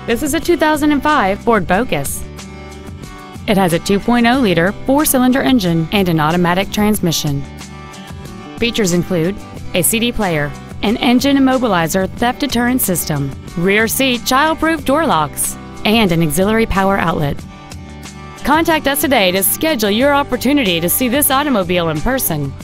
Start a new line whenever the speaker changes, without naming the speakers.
This is a 2005 Ford Focus. It has a 2.0-liter four-cylinder engine and an automatic transmission. Features include a CD player, an engine immobilizer theft deterrent system, rear seat child-proof door locks, and an auxiliary power outlet. Contact us today to schedule your opportunity to see this automobile in person.